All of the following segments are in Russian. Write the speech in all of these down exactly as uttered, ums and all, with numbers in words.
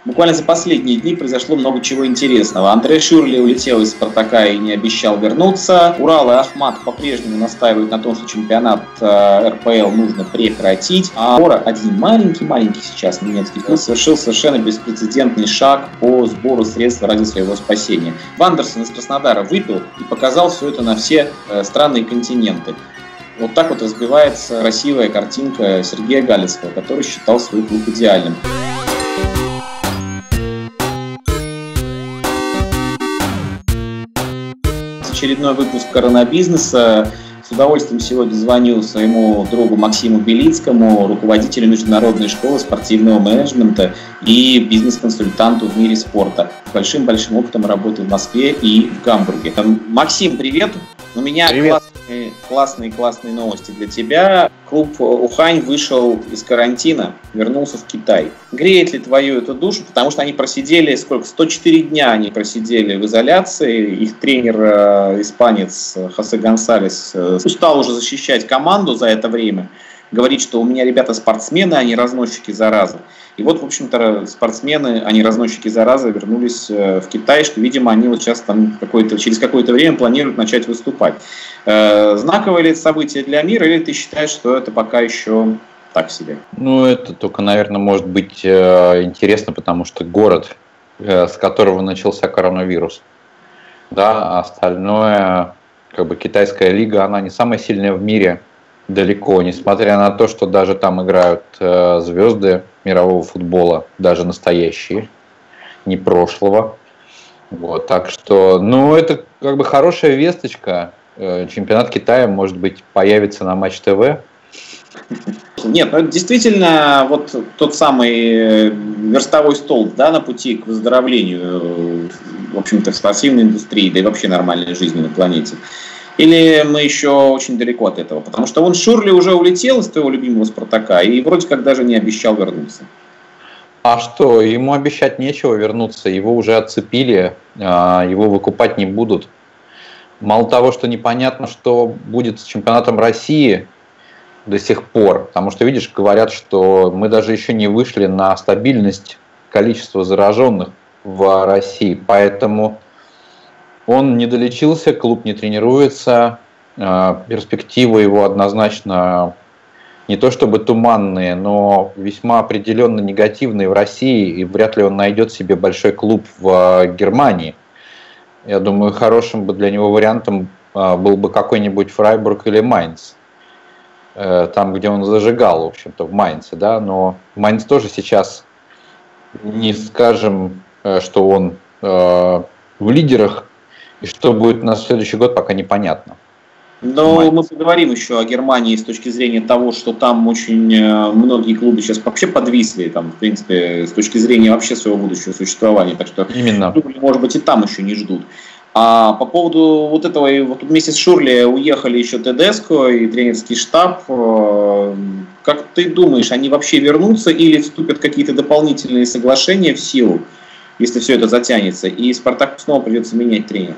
буквально за последние дни произошло много чего интересного. Андре Шюрли улетел из «Спартака» и не обещал вернуться. Урал и Ахмат по-прежнему настаивают на том, что чемпионат э, эр пэ эл нужно прекратить. А Бора, один маленький-маленький сейчас немецкий клуб, совершил совершенно беспрецедентный шаг по сбору средств ради своего спасения. Вандерсон из Краснодара выпил и показал все это на все э, страны и континенты. Вот так вот разбивается красивая картинка Сергея Галицкого, который считал свой клуб идеальным. Очередной выпуск «Коронабизнеса». С удовольствием сегодня звоню своему другу Максиму Белицкому, руководителю Международной школы спортивного менеджмента и бизнес-консультанту в мире спорта. С большим-большим опытом работы в Москве и в Гамбурге. Максим, привет! У меня классные, классные, классные новости для тебя. Клуб Ухань вышел из карантина, вернулся в Китай. Греет ли твою эту душу? Потому что они просидели, сколько? сто четыре дня они просидели в изоляции. Их тренер, э, испанец Хосе Гонсалес, э, устал уже защищать команду за это время. Говорит, что у меня ребята спортсмены, они разносчики заразы. И вот, в общем-то, спортсмены, они разносчики заразы, вернулись в Китай, что, видимо, они вот сейчас там какое-то, через какое-то время планируют начать выступать. Знаковое ли это событие для мира, или ты считаешь, что это пока еще так себе? Ну, это только, наверное, может быть интересно, потому что город, с которого начался коронавирус, да, а остальное, как бы китайская лига, она не самая сильная в мире. Далеко, несмотря на то, что даже там играют э, звезды мирового футбола, даже настоящие, не прошлого. Вот, так что, ну, это как бы хорошая весточка. Э, чемпионат Китая, может быть, появится на Матч ТВ. Нет, ну это действительно вот тот самый верстовой столб, да, на пути к выздоровлению, в общем-то, в спортивной индустрии, да и вообще нормальной жизни на планете. Или мы еще очень далеко от этого? Потому что он Шюрли уже улетел из твоего любимого «Спартака» и вроде как даже не обещал вернуться. А что, ему обещать нечего вернуться, его уже отцепили, его выкупать не будут. Мало того, что непонятно, что будет с чемпионатом России до сих пор, потому что, видишь, говорят, что мы даже еще не вышли на стабильность количества зараженных в России, поэтому... Он не долечился, клуб не тренируется, перспективы его однозначно не то чтобы туманные, но весьма определенно негативные в России, и вряд ли он найдет себе большой клуб в Германии. Я думаю, хорошим бы для него вариантом был бы какой-нибудь Фрайбург или Майнц, там, где он зажигал, в общем-то, в Майнце, да, но Майнц тоже сейчас, не скажем, что он в лидерах. И что будет на следующий год, пока непонятно. Но Майнц. Мы поговорим еще о Германии с точки зрения того, что там очень многие клубы сейчас вообще подвисли, там, в принципе, с точки зрения вообще своего будущего существования. Так что, именно. Может быть, и там еще не ждут. А по поводу вот этого, вот вместе с Шюрли уехали еще Тедеско и тренерский штаб. Как ты думаешь, они вообще вернутся или вступят какие-то дополнительные соглашения в силу, если все это затянется, и «Спартаку» снова придется менять тренера?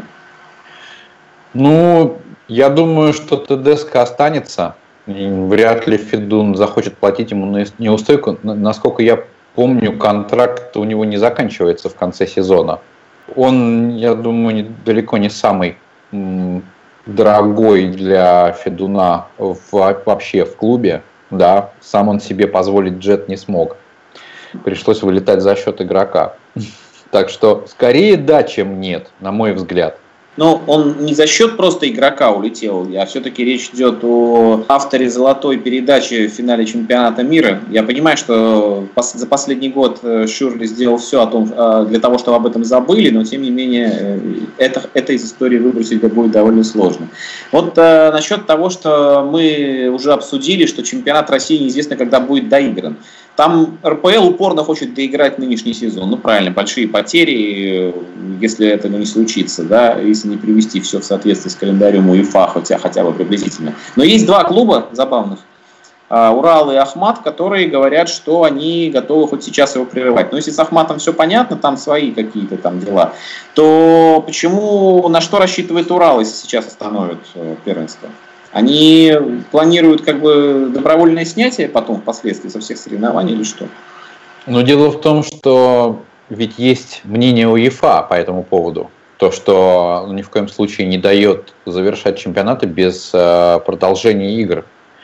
Ну, я думаю, что Тедеско останется. Вряд ли Федун захочет платить ему неустойку. Насколько я помню, контракт у него не заканчивается в конце сезона. Он, я думаю, далеко не самый дорогой для Федуна вообще в клубе. Да, сам он себе позволить джет не смог. Пришлось вылетать за счет игрока. Так что скорее да, чем нет, на мой взгляд. Но он не за счет просто игрока улетел, а все-таки речь идет о авторе золотой передачи в финале чемпионата мира. Я понимаю, что за последний год Шюрли сделал все о том, для того, чтобы об этом забыли, но тем не менее это, это из истории выбросить будет довольно сложно. Вот э, насчет того, что мы уже обсудили, что чемпионат России неизвестно, когда будет доигран. Там эр пэ эл упорно хочет доиграть нынешний сезон. Ну правильно, большие потери, если этого не случится, да, если не привести все в соответствии с календарем УЕФА, хотя хотя бы приблизительно. Но есть два клуба забавных, Урал и Ахмат, которые говорят, что они готовы хоть сейчас его прерывать. Но если с Ахматом все понятно, там свои какие-то там дела, то почему, на что рассчитывает Урал, если сейчас остановят первенство? Они планируют как бы добровольное снятие потом впоследствии со всех соревнований или что? Но дело в том, что ведь есть мнение УЕФА по этому поводу. То, что ни в коем случае не дает завершать чемпионаты без э, продолжения игр.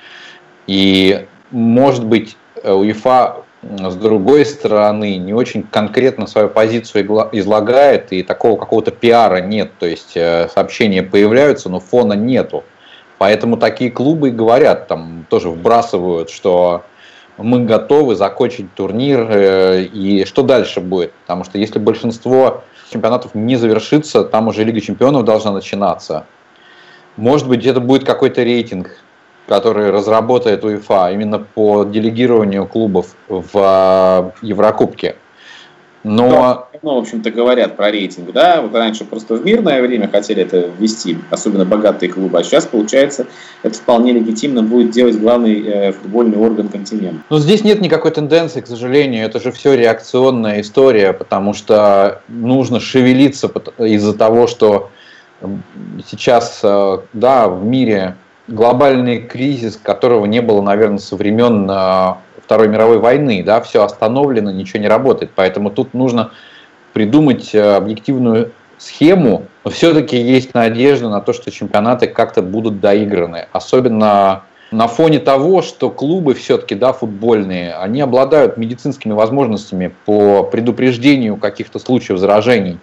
И, может быть, УЕФА, с другой стороны, не очень конкретно свою позицию излагает, и такого какого-то пиара нет. То есть э, сообщения появляются, но фона нету. Поэтому такие клубы и говорят, там тоже вбрасывают, что мы готовы закончить турнир, э, и что дальше будет. Потому что если большинство чемпионатов не завершится, там уже Лига чемпионов должна начинаться. Может быть, это будет какой-то рейтинг, который разработает УЕФА именно по делегированию клубов в Еврокубке. Но... Ну, в общем-то, говорят про рейтинг, да, вот раньше просто в мирное время хотели это ввести, особенно богатые клубы, а сейчас, получается, это вполне легитимно будет делать главный э, футбольный орган континента. Но здесь нет никакой тенденции, к сожалению, это же все реакционная история, потому что нужно шевелиться из-за того, что сейчас, да, в мире глобальный кризис, которого не было, наверное, со времен Второй мировой войны, да, все остановлено, ничего не работает, поэтому тут нужно придумать объективную схему, но все-таки есть надежда на то, что чемпионаты как-то будут доиграны, особенно на фоне того, что клубы все-таки, да, футбольные, они обладают медицинскими возможностями по предупреждению каких-то случаев заражений.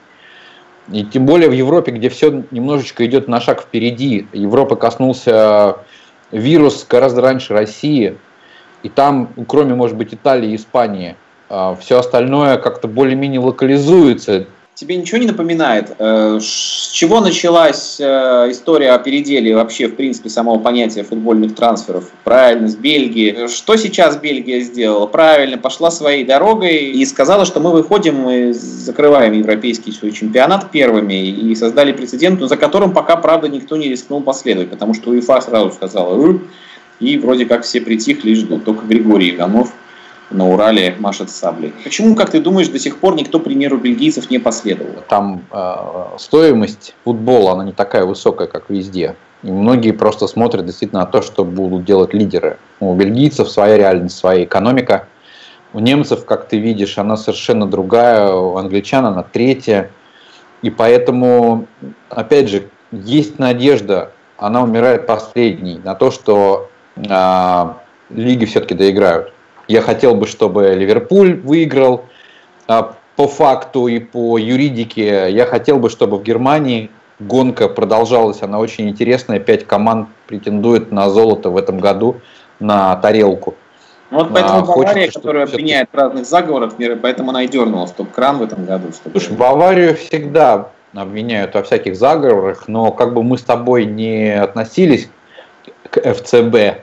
И тем более в Европе, где все немножечко идет на шаг впереди, Европы коснулся вирус гораздо раньше России, и там, кроме, может быть, Италии и Испании, все остальное как-то более-менее локализуется. Тебе ничего не напоминает? С чего началась история о переделе вообще, в принципе, самого понятия футбольных трансферов? Правильно, с Бельгии. Что сейчас Бельгия сделала? Правильно, пошла своей дорогой и сказала, что мы выходим и закрываем европейский свой чемпионат первыми и создали прецедент, за которым пока, правда, никто не рискнул последовать, потому что УЕФА сразу сказала, и вроде как все притихли и ждут. Только Григорий Иванов на Урале машет саблей. Почему, как ты думаешь, до сих пор никто, к примеру, бельгийцев не последовал? Там э, стоимость футбола, она не такая высокая, как везде. И многие просто смотрят действительно на то, что будут делать лидеры. У бельгийцев своя реальность, своя экономика. У немцев, как ты видишь, она совершенно другая. У англичан она третья. И поэтому, опять же, есть надежда, она умирает последней, на то, что э, лиги все-таки доиграют. Я хотел бы, чтобы Ливерпуль выиграл а, по факту и по юридике. Я хотел бы, чтобы в Германии гонка продолжалась. Она очень интересная. Пять команд претендует на золото в этом году, на тарелку. Вот поэтому а, Бавария, хочется, которая обвиняет в разных заговорах, поэтому она и дернула в топ-кран в этом году. Чтобы... Слушай, Баварию всегда обвиняют во всяких заговорах, но как бы мы с тобой не относились к эф цэ бэ,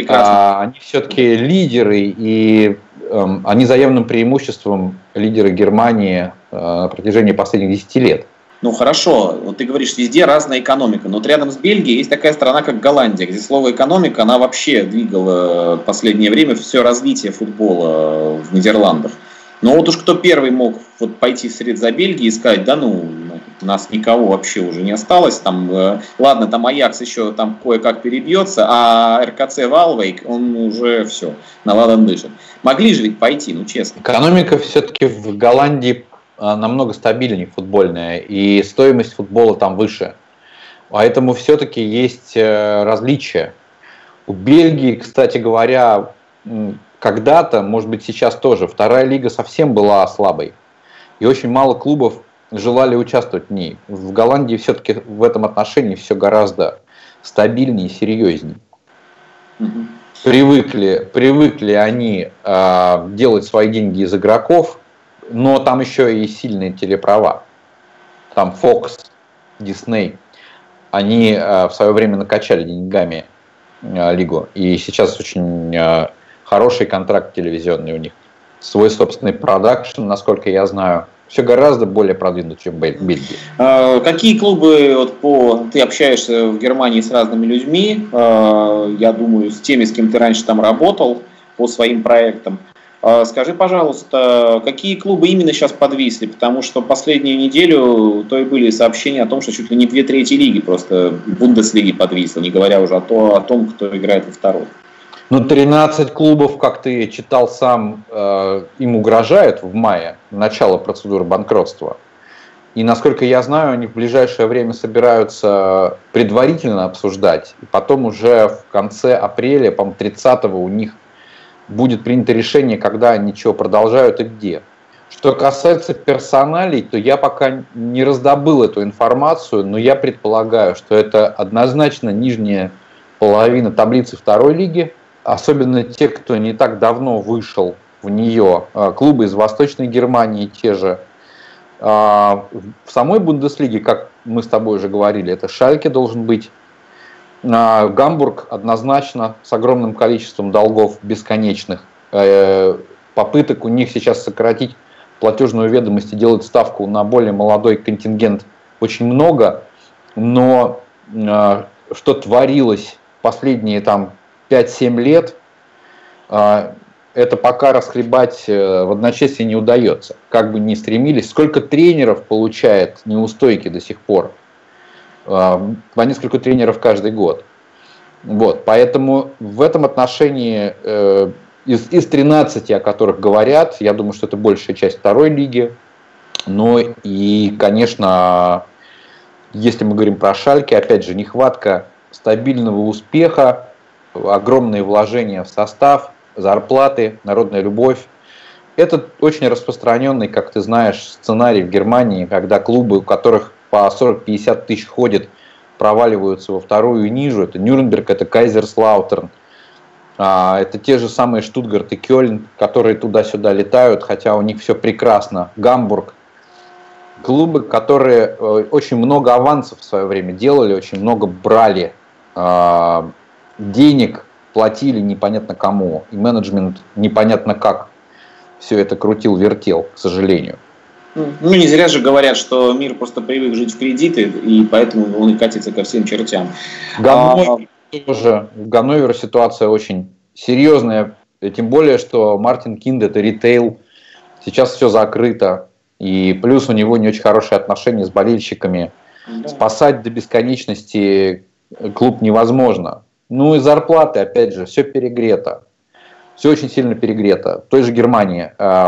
А, они все-таки лидеры, и э, они за явным преимуществом лидеры Германии э, на протяжении последних десяти лет. Ну хорошо, вот ты говоришь, везде разная экономика, но вот рядом с Бельгией есть такая страна, как Голландия, где слово экономика, она вообще двигала в последнее время все развитие футбола в Нидерландах. Но вот уж кто первый мог вот пойти вслед за Бельгией и сказать, да ну, у нас никого вообще уже не осталось, там, э, ладно, там Аякс еще там кое-как перебьется, а эр ка цэ Валвейк, он уже все, наладан дышит. Могли же ведь пойти, ну честно. Экономика все-таки в Голландии намного стабильнее футбольная, и стоимость футбола там выше. Поэтому все-таки есть различия. У Бельгии, кстати говоря, когда-то, может быть сейчас тоже, вторая лига совсем была слабой. И очень мало клубов желали участвовать в ней. В Голландии все-таки в этом отношении все гораздо стабильнее и серьезнее. Угу. Привыкли, привыкли они э, делать свои деньги из игроков, но там еще и сильные телеправа. Там Fox, Disney, они э, в свое время накачали деньгами э, лигу. И сейчас очень э, хороший контракт телевизионный у них. Свой собственный продакшн, насколько я знаю. Все гораздо более продвинуто, чем Бельгия. А, какие клубы, вот по, ты общаешься в Германии с разными людьми, а, я думаю, с теми, с кем ты раньше там работал по своим проектам. А, скажи, пожалуйста, какие клубы именно сейчас подвисли? Потому что последнюю неделю то и были сообщения о том, что чуть ли не две трети лиги просто Бундеслиги подвисло, не говоря уже о, то, о том, кто играет во второй. Ну, тринадцать клубов, как ты читал сам, э, им угрожают в мае, начало процедуры банкротства. И, насколько я знаю, они в ближайшее время собираются предварительно обсуждать. И потом уже в конце апреля, по-моему, тридцатого у них будет принято решение, когда они чего продолжают и где. Что касается персоналей, то я пока не раздобыл эту информацию, но я предполагаю, что это однозначно нижняя половина таблицы второй лиги. Особенно те, кто не так давно вышел в нее. Клубы из Восточной Германии те же. В самой Бундеслиге, как мы с тобой уже говорили, это Шальке должен быть. Гамбург однозначно с огромным количеством долгов бесконечных. Попыток у них сейчас сократить платежную ведомость и делать ставку на более молодой контингент очень много. Но что творилось последние там пять-семь лет, это пока расхлебать в одночасье не удается. Как бы ни стремились, сколько тренеров получает неустойки до сих пор. По несколько тренеров каждый год. Вот, поэтому в этом отношении из, из тринадцати, о которых говорят, я думаю, что это большая часть второй лиги. Но и, конечно, если мы говорим про Шальке, опять же, нехватка стабильного успеха, огромные вложения в состав, зарплаты, народная любовь. Это очень распространенный, как ты знаешь, сценарий в Германии, когда клубы, у которых по сорок-пятьдесят тысяч ходят, проваливаются во вторую и ниже. Это Нюрнберг, это Кайзерслаутерн, это те же самые Штутгарт и Кёльн, которые туда-сюда летают, хотя у них все прекрасно. Гамбург. Клубы, которые очень много авансов в свое время делали, очень много брали денег, платили непонятно кому, и менеджмент непонятно как все это крутил-вертел, к сожалению. Ну, не зря же говорят, что мир просто привык жить в кредиты, и поэтому он и катится ко всем чертям. Ганновер а... тоже. В Ганновере ситуация очень серьезная, тем более, что Мартин Кинд — это ритейл, сейчас все закрыто, и плюс у него не очень хорошие отношения с болельщиками. Да. Спасать до бесконечности клуб невозможно. Ну и зарплаты, опять же, все перегрето. Все очень сильно перегрето. В той же Германии.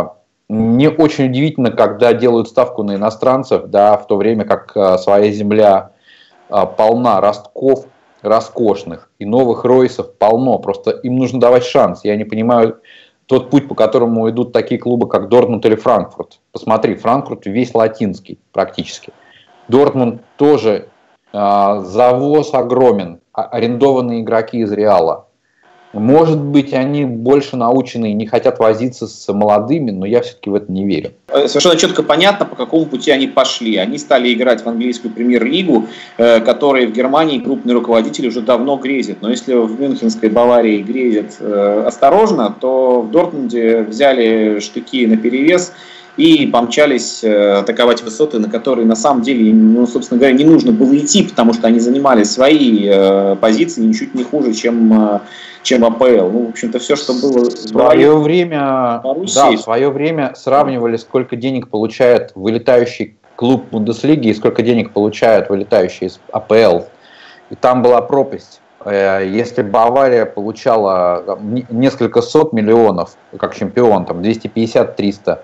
Мне очень удивительно, когда делают ставку на иностранцев, да, в то время как своя земля полна ростков роскошных и новых Ройсов полно. Просто им нужно давать шанс. Я не понимаю тот путь, по которому идут такие клубы, как Дортмунд или Франкфурт. Посмотри, Франкфурт весь латинский практически. Дортмунд тоже э, завоз огромен. Арендованные игроки из Реала. Может быть, они больше научены и не хотят возиться с молодыми, но я все-таки в это не верю. Совершенно четко понятно, по какому пути они пошли. Они стали играть в английскую премьер-лигу, которой в Германии крупные руководители уже давно грезят. Но если в мюнхенской Баварии грезят осторожно, то в Дортмунде взяли штыки наперевес и помчались атаковать высоты, на которые на самом деле, ну, собственно говоря, не нужно было идти, потому что они занимали свои э, позиции ничуть не хуже, чем, чем АПЛ. Ну, в общем-то, все, что было в свое время, да, в свое время сравнивали, сколько денег получает вылетающий клуб Бундеслиги и сколько денег получает вылетающий из АПЛ. И там была пропасть. Если Бавария получала там, несколько сот миллионов как чемпион, там двести пятьдесят - триста,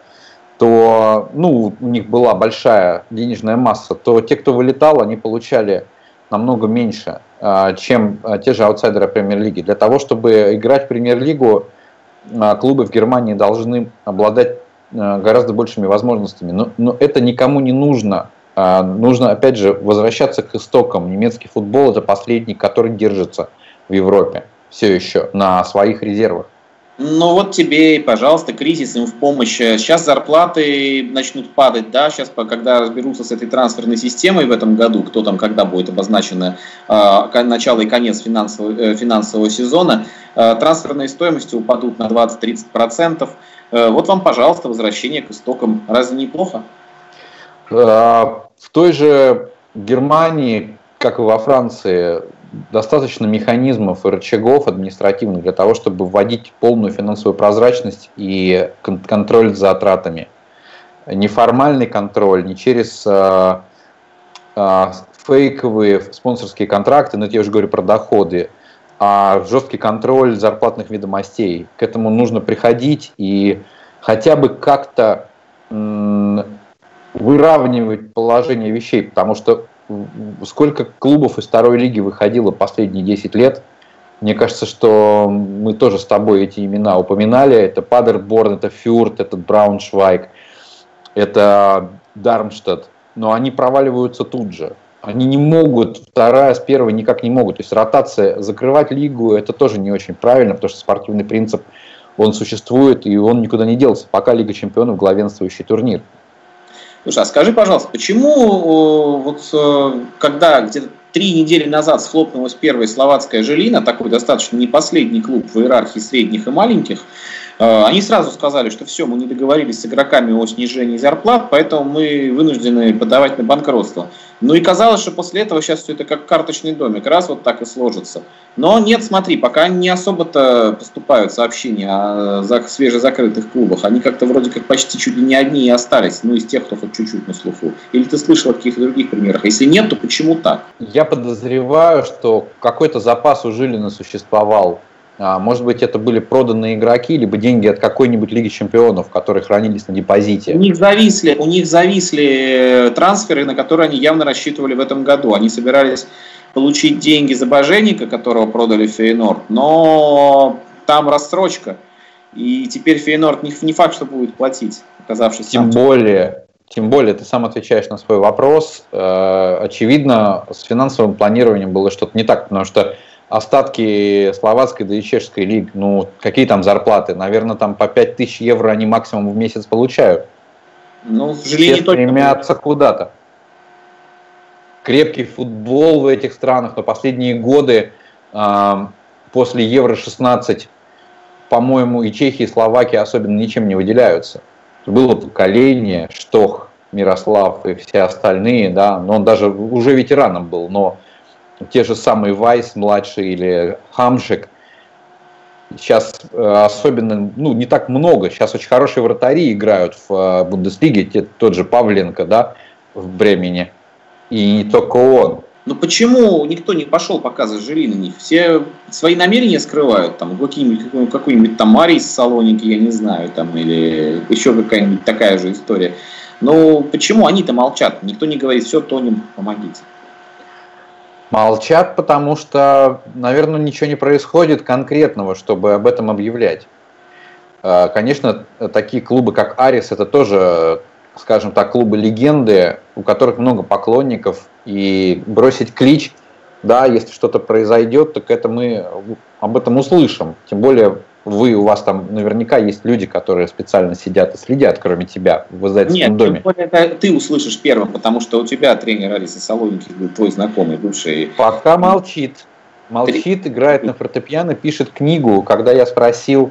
то, ну, у них была большая денежная масса, то те, кто вылетал, они получали намного меньше, чем те же аутсайдеры премьер-лиги. Для того, чтобы играть в премьер-лигу, клубы в Германии должны обладать гораздо большими возможностями. Но, но это никому не нужно. Нужно, опять же, возвращаться к истокам. Немецкий футбол — это последний, который держится в Европе все еще на своих резервах. Ну вот тебе, пожалуйста, кризис им в помощь. Сейчас зарплаты начнут падать, да, сейчас, когда разберутся с этой трансферной системой в этом году, кто там, когда будет обозначено э, начало и конец финансового, э, финансового сезона, э, трансферные стоимости упадут на двадцать-тридцать процентов. Э, вот вам, пожалуйста, возвращение к истокам. Разве неплохо? В той же Германии, как и во Франции, достаточно механизмов и рычагов административных для того, чтобы вводить полную финансовую прозрачность и контроль за затратами. Неформальный контроль, не через а, а, фейковые спонсорские контракты, но я уже говорю про доходы, а жесткий контроль зарплатных ведомостей. К этому нужно приходить и хотя бы как-то м- выравнивать положение вещей, потому что сколько клубов из второй лиги выходило последние десять лет, мне кажется, что мы тоже с тобой эти имена упоминали. Это Падерборн, это Фюрт, это Брауншвайг, это Дармштадт. Но они проваливаются тут же. Они не могут, вторая с первой никак не могут. То есть ротация, закрывать лигу, это тоже не очень правильно, потому что спортивный принцип, он существует и он никуда не делся, пока Лига чемпионов главенствующий турнир. Слушай, а скажи, пожалуйста, почему вот когда где-то три недели назад схлопнулась первая словацкая «Жилина», такой достаточно не последний клуб в иерархии средних и маленьких, они сразу сказали, что все, мы не договорились с игроками о снижении зарплат, поэтому мы вынуждены подавать на банкротство. Ну и казалось, что после этого сейчас все это как карточный домик, раз вот так и сложится. Но нет, смотри, пока не особо-то поступают сообщения о свежезакрытых клубах. Они как-то вроде как почти чуть ли не одни и остались, ну из тех, кто хоть чуть-чуть на слуху. Или ты слышал о каких-то других примерах? Если нет, то почему так? Я подозреваю, что какой-то запас у Жилина существовал. Может быть, это были проданные игроки, либо деньги от какой-нибудь Лиги чемпионов, которые хранились на депозите. У них зависли, у них зависли трансферы, на которые они явно рассчитывали в этом году. Они собирались получить деньги за Боженника, которого продали в Фейнорд, но там рассрочка. И теперь Фейнорд не, не факт, что будет платить, оказавшись тем сам. Более, тем более, ты сам отвечаешь на свой вопрос. Очевидно, с финансовым планированием было что-то не так, потому что остатки словацкой, да и чешской лиг, ну, какие там зарплаты? Наверное, там по пять тысяч евро они максимум в месяц получают. Ну, в Жилине все стремятся куда-то. Крепкий футбол в этих странах, но последние годы э, после Евро шестнадцать, по-моему, и Чехия, и Словакия особенно ничем не выделяются. Было поколение, Штох, Мирослав и все остальные, да, но он даже уже ветераном был, но те же самые Вайс младший или Хамшик сейчас особенно, ну, не так много. Сейчас очень хорошие вратари играют в Бундеслиге, те, тот же Павленко, да, в Бремене, и не только он. Ну почему никто не пошел показывать Жилина? Них все свои намерения скрывают, там какой-нибудь, какой-нибудь там Марий из Салоники, я не знаю, там, или еще какая-нибудь такая же история. Но почему они-то молчат? Никто не говорит, все, тонем, помогите. Молчат, потому что, наверное, ничего не происходит конкретного, чтобы об этом объявлять. Конечно, такие клубы, как Арис, это тоже, скажем так, клубы-легенды, у которых много поклонников, и бросить клич, да, если что-то произойдет, так это мы об этом услышим. Тем более вы, у вас там наверняка есть люди, которые специально сидят и следят, кроме тебя, в издательском доме. Нет, тем более ты услышишь первым, потому что у тебя тренер Ариса Салоники, твой знакомый, бывший. Пока молчит. Молчит, играет на фортепиано, пишет книгу. Когда я спросил,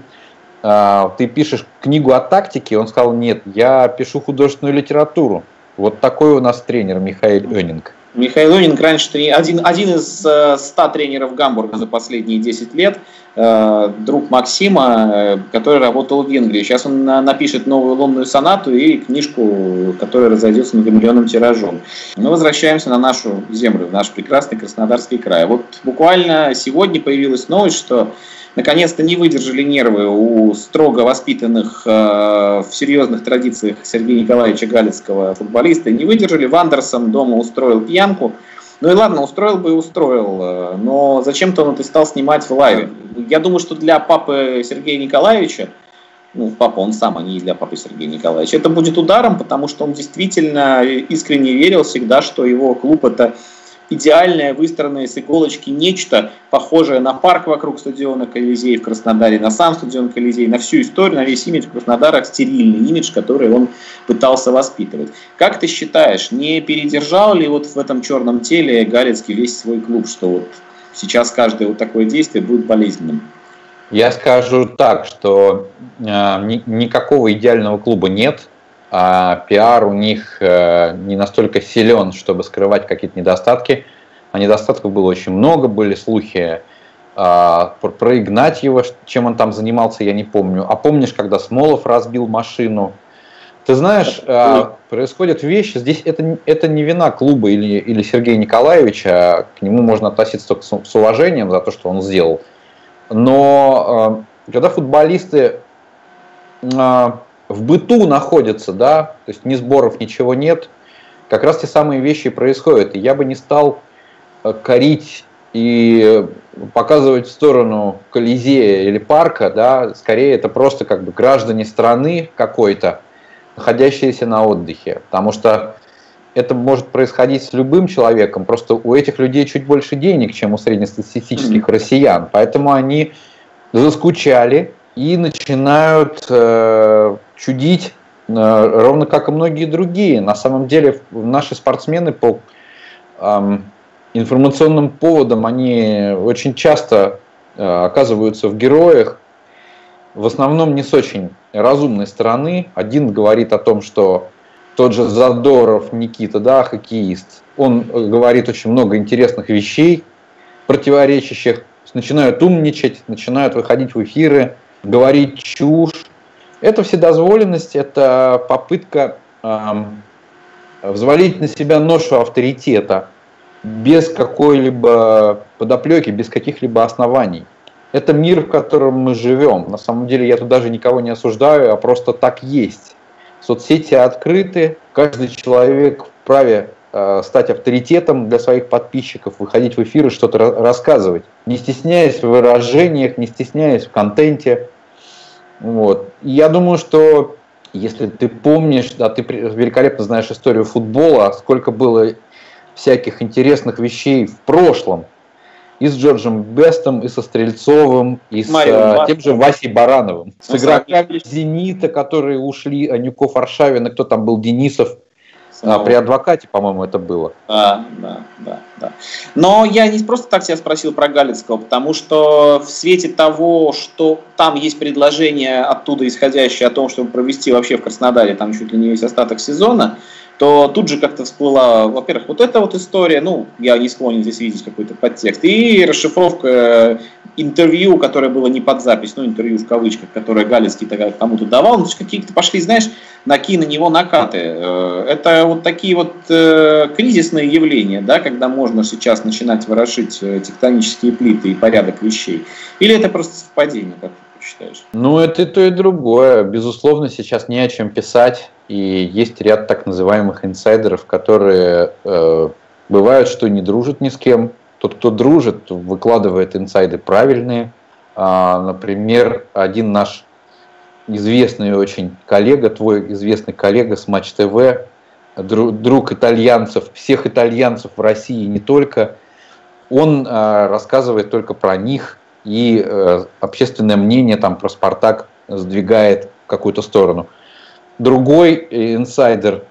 ты пишешь книгу о тактике, он сказал, нет, я пишу художественную литературу. Вот такой у нас тренер Михаил Önning. Михаил Önning раньше один, один из ста тренеров Гамбурга за последние десять лет, друг Максима, который работал в Венгрии. Сейчас он напишет новую лунную сонату и книжку, которая разойдется многомиллионным тиражом. Мы возвращаемся на нашу землю, в наш прекрасный Краснодарский край. Вот буквально сегодня появилась новость, что наконец-то не выдержали нервы у строго воспитанных э, в серьезных традициях Сергея Николаевича Галицкого футболиста. Не выдержали. Вандерсон дома устроил пьянку. Ну и ладно, устроил бы и устроил. Но зачем-то он это стал снимать в лайве. Я думаю, что для папы Сергея Николаевича, ну, папа он сам, а не для папы Сергея Николаевича, это будет ударом, потому что он действительно искренне верил всегда, что его клуб — это идеальное, выстроенное с иголочки нечто, похожее на парк вокруг стадиона Колизей в Краснодаре, на сам стадион Колизей, на всю историю, на весь имидж Краснодара, стерильный имидж, который он пытался воспитывать. Как ты считаешь, не передержал ли вот в этом черном теле Галицкий весь свой клуб, что вот сейчас каждое вот такое действие будет болезненным? Я скажу так, что э, ни, никакого идеального клуба нет. А пиар у них э, не настолько силен, чтобы скрывать какие-то недостатки. А недостатков было очень много, были слухи э, про, про Игнатьева, чем он там занимался, я не помню. А помнишь, когда Смолов разбил машину? Ты знаешь, происходят вещи, здесь это, это не вина клуба или, или Сергея Николаевича, к нему можно относиться только с, с уважением за то, что он сделал. Но когда футболисты в быту находятся, да, то есть ни сборов, ничего нет, как раз те самые вещи происходят. И я бы не стал корить и показывать в сторону Колизея или парка, да, скорее это просто как бы граждане страны какой-то, находящиеся на отдыхе, потому что это может происходить с любым человеком, просто у этих людей чуть больше денег, чем у среднестатистических mm-hmm. россиян, поэтому они заскучали и начинают э, чудить, э, ровно как и многие другие. На самом деле наши спортсмены по э, информационным поводам, они очень часто э, оказываются в героях, в основном не с очень разумной стороны. Один говорит о том, что тот же Задоров Никита, да, хоккеист, он говорит очень много интересных вещей, противоречащих, начинают умничать, начинают выходить в эфиры, говорить чушь. Это вседозволенность, это попытка эм, взвалить на себя ношу авторитета без какой-либо подоплеки, без каких-либо оснований. Это мир, в котором мы живем. На самом деле я тут даже никого не осуждаю, а просто так есть. Соцсети открыты, каждый человек вправе э, стать авторитетом для своих подписчиков, выходить в эфир и что-то рассказывать, не стесняясь в выражениях, не стесняясь в контенте. Вот. И я думаю, что если ты помнишь, да, ты великолепно знаешь историю футбола, сколько было всяких интересных вещей в прошлом, и с Джорджем Бестом, и со Стрельцовым, и с а, тем же Васей Барановым. С игроками «Зенита», которые ушли, Анюков, Аршавин, и кто там был, Денисов, а, при адвокате, по-моему, это было. Да, да, да, да. Но я не просто так тебя спросил про Галицкого, потому что в свете того, что там есть предложение оттуда исходящее о том, чтобы провести вообще в Краснодаре там чуть ли не весь остаток сезона, то тут же как-то всплыла, во-первых, вот эта вот история, ну, я не склонен здесь видеть какой-то подтекст, и расшифровка интервью, которое было не под запись, ну, интервью в кавычках, которое Галицкий тогда кому-то давал, ну, какие-то пошли, знаешь, накинь на него накаты. Это вот такие вот кризисные явления, да, когда можно сейчас начинать ворошить тектонические плиты и порядок вещей. Или это просто совпадение, как ты считаешь? Ну, это и то, и другое. Безусловно, сейчас не о чем писать. И есть ряд так называемых инсайдеров, которые э, бывают, что не дружат ни с кем. Тот, кто дружит, выкладывает инсайды правильные. А, например, один наш известный очень коллега, твой известный коллега с Матч ТВ, друг, друг итальянцев, всех итальянцев в России, не только, он э, рассказывает только про них, и э, общественное мнение там про «Спартак» сдвигает в какую-то сторону. Другой инсайдер,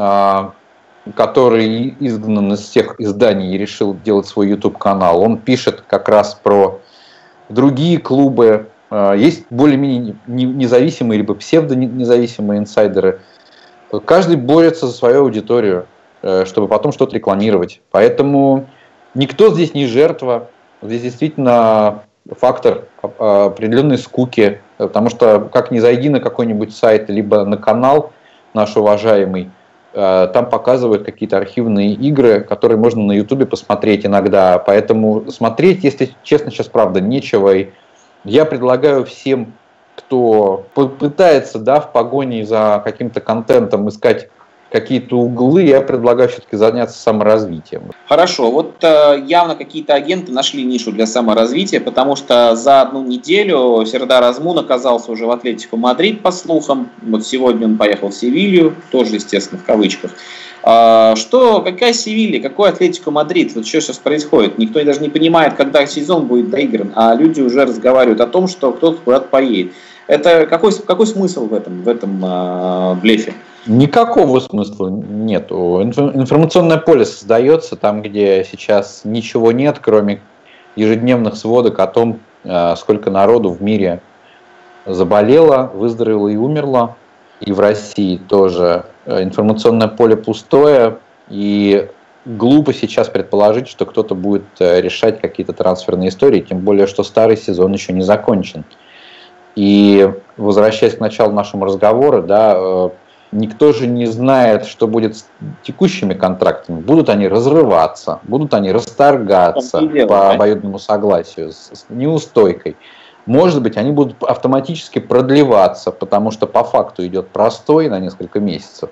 который изгнан из всех изданий и решил делать свой YouTube-канал, он пишет как раз про другие клубы. Есть более-менее независимые либо псевдонезависимые инсайдеры. Каждый борется за свою аудиторию, чтобы потом что-то рекламировать. Поэтому никто здесь не жертва. Здесь действительно фактор определенной скуки, потому что как ни зайди на какой-нибудь сайт, либо на канал наш уважаемый, там показывают какие-то архивные игры, которые можно на Ютубе посмотреть иногда. Поэтому смотреть, если честно, сейчас правда нечего. И я предлагаю всем, кто пытается, да, в погоне за каким-то контентом искать какие-то углы, я предлагаю все-таки заняться саморазвитием. Хорошо, вот э, явно какие-то агенты нашли нишу для саморазвития, потому что за одну неделю Сердар Азмун оказался уже в Атлетико Мадрид, по слухам. Вот сегодня он поехал в Севилью, тоже, естественно, в кавычках. А, что, какая Севилья, какой Атлетико Мадрид? Вот что сейчас происходит? Никто даже не понимает, когда сезон будет доигран, а люди уже разговаривают о том, что кто-то куда-то поедет. Это какой, какой смысл в этом, в этом э, блефе? Никакого смысла нету. Информационное поле создается там, где сейчас ничего нет, кроме ежедневных сводок о том, сколько народу в мире заболело, выздоровело и умерло. И в России тоже информационное поле пустое. И глупо сейчас предположить, что кто-то будет решать какие-то трансферные истории, тем более, что старый сезон еще не закончен. И возвращаясь к началу нашего разговора, да, Никто же не знает, что будет с текущими контрактами. Будут они разрываться, будут они расторгаться по обоюдному согласию с, с неустойкой. Может быть, они будут автоматически продлеваться, потому что по факту идет простой на несколько месяцев.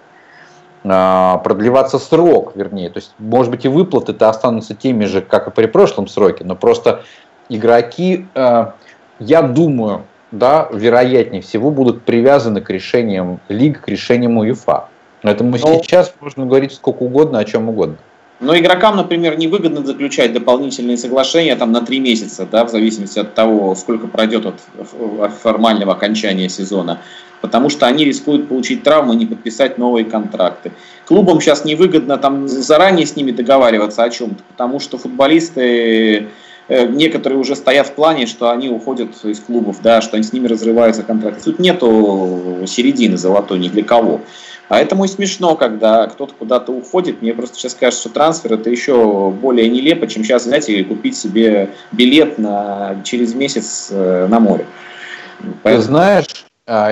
А, продлеваться срок, вернее. То есть, может быть, и выплаты-то останутся теми же, как и при прошлом сроке, но просто игроки, а, я думаю, да, вероятнее всего будут привязаны к решениям лиг, к решениям УЕФА. Поэтому ну, сейчас можно говорить сколько угодно, о чем угодно. Но игрокам, например, невыгодно заключать дополнительные соглашения там, на три месяца, да, в зависимости от того, сколько пройдет от формального окончания сезона, потому что они рискуют получить травмы и не подписать новые контракты. Клубам сейчас невыгодно там, заранее с ними договариваться о чем-то, потому что футболисты... Некоторые уже стоят в плане, что они уходят из клубов, да, что они с ними разрываются контракты. Тут нету середины золотой ни для кого. Поэтому и смешно, когда кто-то куда-то уходит. Мне просто сейчас кажется, что трансфер это еще более нелепо, чем сейчас взять и купить себе билет на, через месяц на море. Поэтому... Ты знаешь,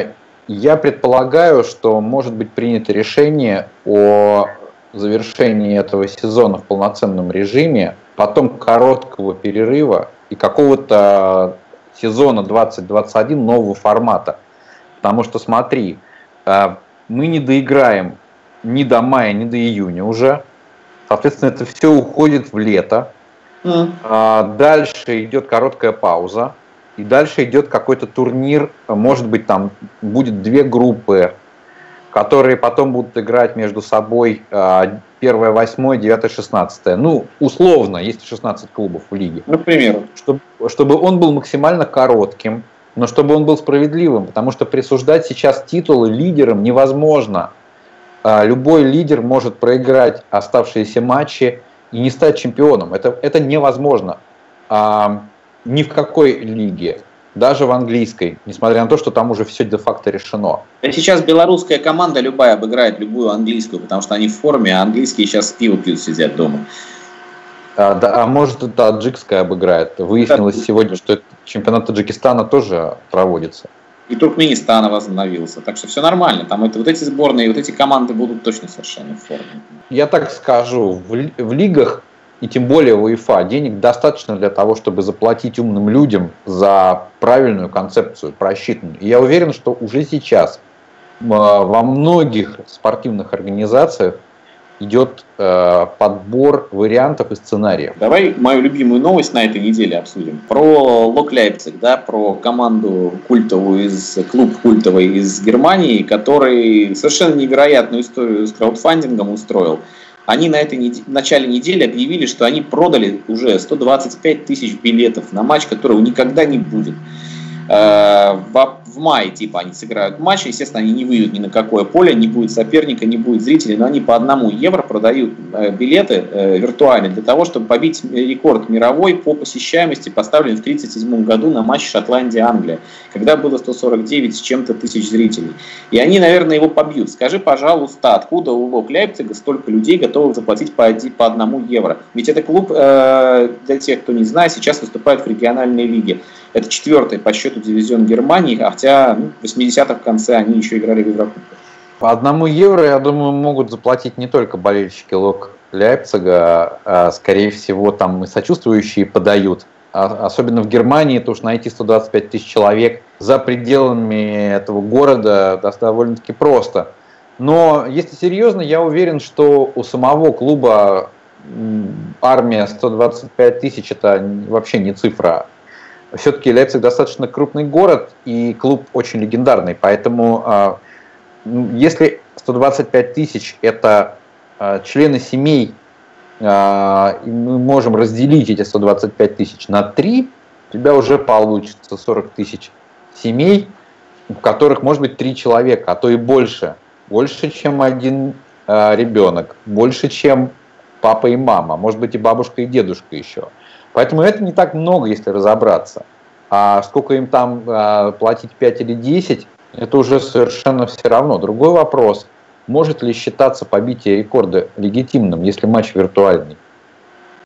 я предполагаю, что может быть принято решение о завершении этого сезона в полноценном режиме, потом короткого перерыва и какого-то сезона двадцать двадцать один нового формата. Потому что, смотри, мы не доиграем ни до мая, ни до июня уже. Соответственно, это все уходит в лето. Mm. Дальше идет короткая пауза. И дальше идет какой-то турнир. Может быть, там будет две группы, которые потом будут играть между собой первое, восьмое, девятое, шестнадцатое. Ну, условно, есть шестнадцать клубов в лиге. Например. Чтобы, чтобы он был максимально коротким, но чтобы он был справедливым, потому что присуждать сейчас титулы лидерам невозможно. Любой лидер может проиграть оставшиеся матчи и не стать чемпионом. Это, это невозможно. А, ни в какой лиге. Даже в английской, несмотря на то, что там уже все де-факто решено. Сейчас белорусская команда любая обыграет любую английскую, потому что они в форме, а английские сейчас пиво пьют, сидят дома. А, да, а может, это таджикская обыграет. Выяснилось да, сегодня, что чемпионат Таджикистана тоже проводится. И Туркменистана возобновился. Так что все нормально. Там это, вот эти сборные, вот эти команды будут точно совершенно в форме. Я так скажу, в, в лигах, и тем более в УЕФА, денег достаточно для того, чтобы заплатить умным людям за правильную концепцию, просчитанную. И я уверен, что уже сейчас во многих спортивных организациях идет э, подбор вариантов и сценариев. Давай мою любимую новость на этой неделе обсудим. Про Лок Лейпциг, да, про команду культовую, из, клуб культовый из Германии, который совершенно невероятную историю с краудфандингом устроил. Они на этой неделе, в начале недели объявили, что они продали уже сто двадцать пять тысяч билетов на матч, которого никогда не будет. В мае типа они сыграют матч, естественно, они не выйдут ни на какое поле, не будет соперника, не будет зрителей, но они по одному евро продают билеты виртуально для того, чтобы побить рекорд мировой по посещаемости, поставленный в тридцать седьмом году на матч Шотландия-Англия, когда было сто сорок девять с чем-то тысяч зрителей. И они, наверное, его побьют. Скажи, пожалуйста, откуда у Лок Лейпцига столько людей готовы заплатить по, по одному евро? Ведь это клуб, для тех, кто не знает, сейчас выступает в региональной лиге. Это четвертый по счету дивизион Германии, хотя ну, в восьмидесятых в конце они еще играли в Еврокубках. По одному евро, я думаю, могут заплатить не только болельщики Лок Лейпцига, а, скорее всего, там и сочувствующие подают. А, особенно в Германии, то уж найти сто двадцать пять тысяч человек за пределами этого города довольно-таки просто. Но если серьезно, я уверен, что у самого клуба армия сто двадцать пять тысяч это вообще не цифра. Все-таки Лейпциг достаточно крупный город и клуб очень легендарный, поэтому если сто двадцать пять тысяч это члены семей, и мы можем разделить эти сто двадцать пять тысяч на три, у тебя уже получится сорок тысяч семей, в которых может быть три человека, а то и больше. Больше, чем один ребенок, больше, чем папа и мама, может быть и бабушка и дедушка еще. Поэтому это не так много, если разобраться. А сколько им там а, платить, пять или десять, это уже совершенно все равно. Другой вопрос, может ли считаться побитие рекорда легитимным, если матч виртуальный?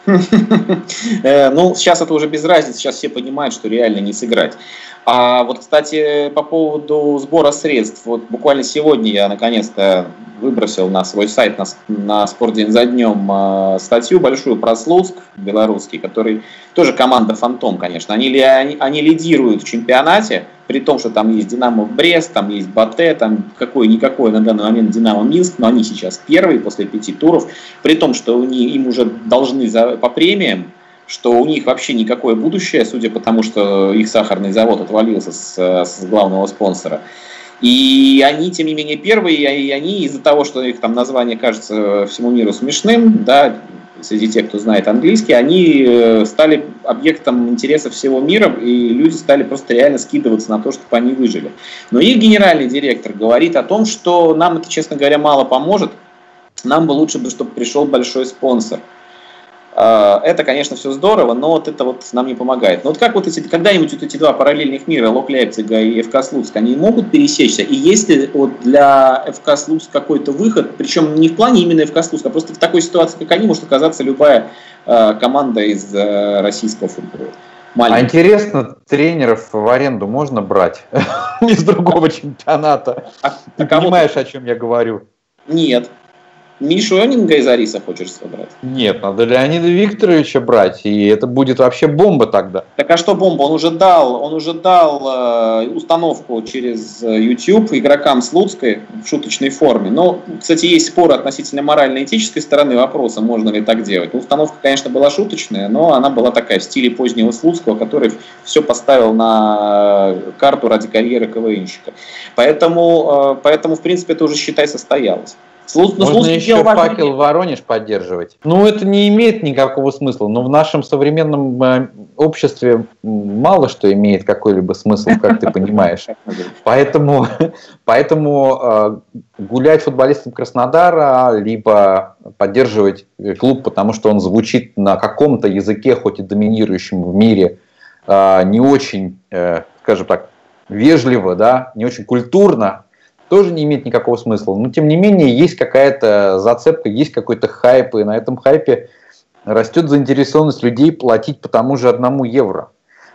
Ну, сейчас это уже без разницы, сейчас все понимают, что реально не сыграть. А вот, кстати, по поводу сбора средств, вот буквально сегодня я наконец-то выбросил на свой сайт, на, на «Спортдень за днем» э, статью большую про Слуцк белорусский, который тоже команда «Фантом», конечно. Они, они, они лидируют в чемпионате, при том, что там есть «Динамо Брест», там есть «Батэ», там какой-никакой на данный момент «Динамо Минск», но они сейчас первые после пяти туров, при том, что у них, им уже должны за, по премиям, что у них вообще никакое будущее, судя по тому, что их сахарный завод отвалился с, с главного спонсора. И они, тем не менее, первые, и они из-за того, что их там название кажется всему миру смешным, да, среди тех, кто знает английский, они стали объектом интереса всего мира, и люди стали просто реально скидываться на то, чтобы они выжили. Но их генеральный директор говорит о том, что нам это, честно говоря, мало поможет, нам бы лучше, чтобы пришел большой спонсор. Это, конечно, все здорово, но вот это вот нам не помогает. Но вот как вот эти, когда-нибудь вот эти два параллельных мира, Лок Лейпцига и ФК Слуцк, они могут пересечься? И есть ли вот для ФК Слуцк какой-то выход, причем не в плане именно ФК Слуцк, а просто в такой ситуации, как они, может оказаться любая э, команда из э, российского футбола? Маленький. А интересно, тренеров в аренду можно брать из другого чемпионата? Ты понимаешь, о чем я говорю? Нет. Мишу Энинга из Ариса хочешь собрать? Нет, надо Леонида Викторовича брать, и это будет вообще бомба тогда. Так а что бомба? Он уже дал, он уже дал э, установку через YouTube игрокам Слуцкой в шуточной форме. Но, кстати, есть споры относительно морально-этической стороны вопроса, можно ли так делать. Установка, конечно, была шуточная, но она была такая в стиле позднего Слуцкого, который все поставил на карту ради карьеры КВНщика. Поэтому, э, поэтому в принципе, это уже, считай, состоялось. Слуцк, Можно Слуцк еще факел в Воронеж поддерживать. Ну, это не имеет никакого смысла. Но в нашем современном э, обществе мало что имеет какой-либо смысл, как ты понимаешь. Поэтому, поэтому э, гулять футболистам Краснодара, либо поддерживать клуб, потому что он звучит на каком-то языке, хоть и доминирующем в мире, э, не очень, э, скажем так, вежливо, да, не очень культурно, тоже не имеет никакого смысла. Но, тем не менее, есть какая-то зацепка, есть какой-то хайп, и на этом хайпе растет заинтересованность людей платить по тому же одному евро.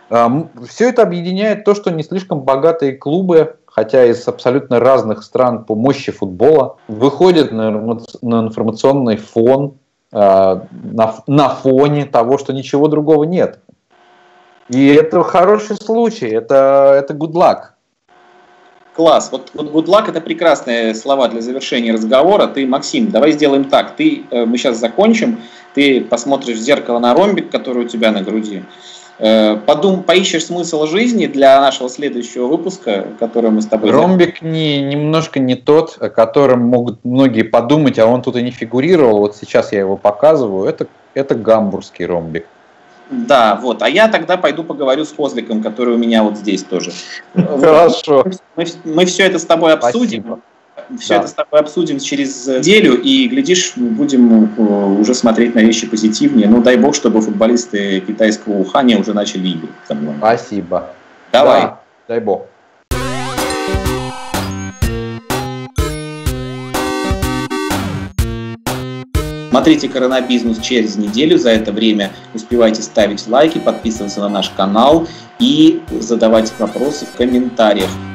Все это объединяет то, что не слишком богатые клубы, хотя из абсолютно разных стран по мощи футбола, выходят на информационный фон, на фоне того, что ничего другого нет. И это хороший случай, это, это good luck. Класс. Вот, вот good luck — это прекрасные слова для завершения разговора. Ты, Максим, давай сделаем так. Ты, э, мы сейчас закончим, ты посмотришь в зеркало на ромбик, который у тебя на груди. Э, подум, поищешь смысл жизни для нашего следующего выпуска, который мы с тобой... Ромбик не, немножко не тот, о котором могут многие подумать, а он тут и не фигурировал. Вот сейчас я его показываю. Это, это гамбургский ромбик. Да, вот. А я тогда пойду поговорю с Козликом, который у меня вот здесь тоже. Хорошо. Мы, мы все это с тобой обсудим. Спасибо. Все да. это с тобой обсудим через неделю, и, глядишь, будем уже смотреть на вещи позитивнее. Ну, дай бог, чтобы футболисты китайского Уханя уже начали играть. Спасибо. Давай. Да, дай бог. Смотрите «Коронабизнес» через неделю. За это время успевайте ставить лайки, подписываться на наш канал и задавать вопросы в комментариях.